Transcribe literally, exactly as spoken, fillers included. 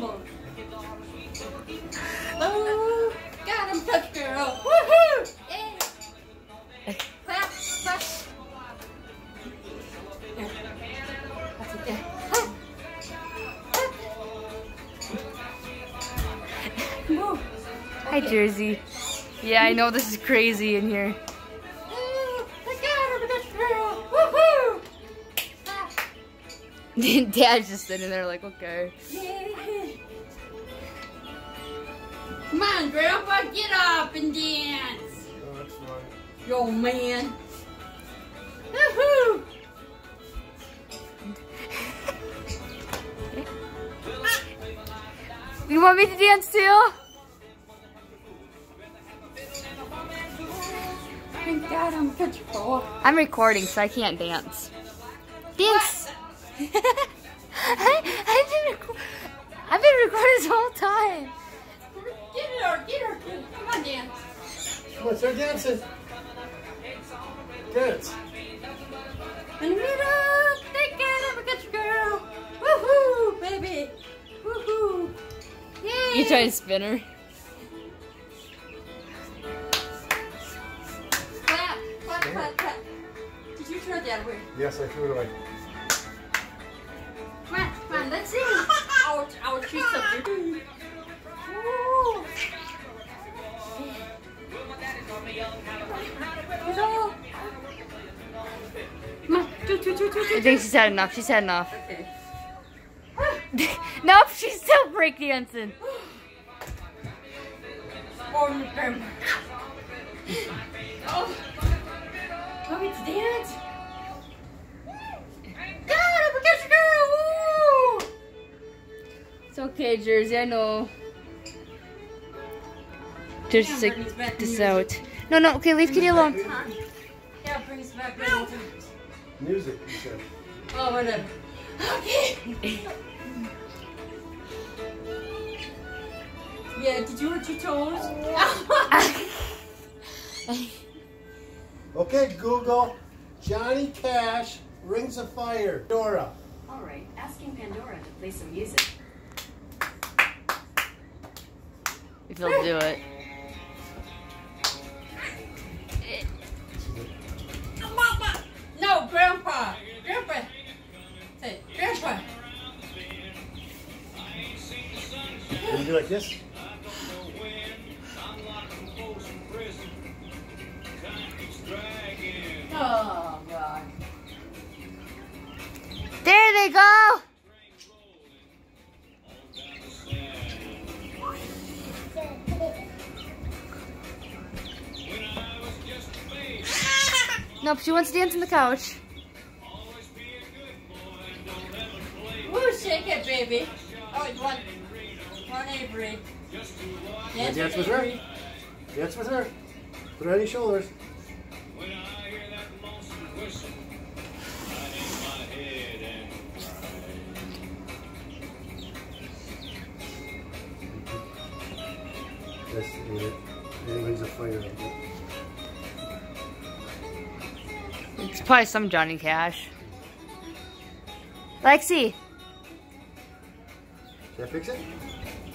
on. Oh, got him, touch girl. Woohoo! Yeah. Clap, clap. There. That's it there. Move. Hi, Jersey. Yeah, I know this is crazy in here. Oh, I got him, touch girl. Woohoo! Dad's just sitting there like, okay. Yeah. Come on, Grandpa, get up and dance. Oh, that's fine. Yo, man. Woohoo! You want me to dance too? Thank God I'm such a boy. I'm recording, so I can't dance. Dance. I, I've been reco- I've been recording this whole time. Get her, get her. Come on, dance. Come on, start dancing. Dance. In the middle. Thank God I'm a good girl. Woohoo, baby. Woohoo. Yay. You try to spin her. Clap, clap, clap, clap. Did you throw that away? Yes, I threw it away. Come on, come on, let's sing. Our, our treats up here. Woo. Come on, do, do, do, do, do. I think she's had enough. She's had enough. Okay. Nope, she's still breakdancing. Oh, my grandma. Oh. Want me to dance? God, I'm a good girl. Woo. It's okay, Jersey. I know. Just Yeah, like brings back this music. out. No, no. Okay, leave Kitty alone. Huh? Yeah, it brings back good old times. Music, you said. Oh, whatever. Okay. Yeah, did you hurt your toes? Okay, Google. Johnny Cash, Rings of Fire. Dora. All right, asking Pandora to play some music. If you'll do it. No, Grandpa. Grandpa. Say, Grandpa. Can you do like this? Oh, God. There they go. Nope, she wants to dance on the couch. Woo, shake it, baby. Oh, it's one. One Avery. Dance, Dance with her. Avery. Dance with her. Put her on your shoulders. That's it. Rings of Fire. It's probably some Johnny Cash. Lexi. Did I fix it?